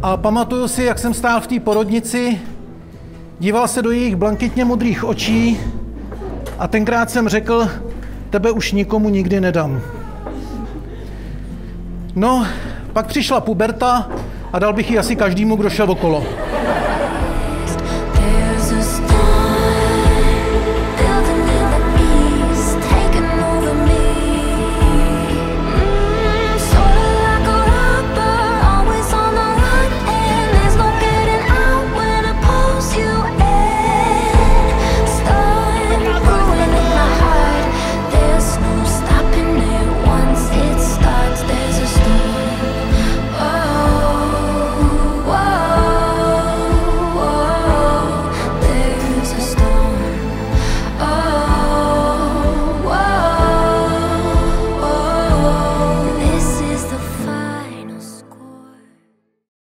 A pamatuju si, jak jsem stál v té porodnici, díval se do jejich blankitně modrých očí a tenkrát jsem řekl, tebe už nikomu nikdy nedám. No, pak přišla puberta a dal bych ji asi každému, kdo šel okolo.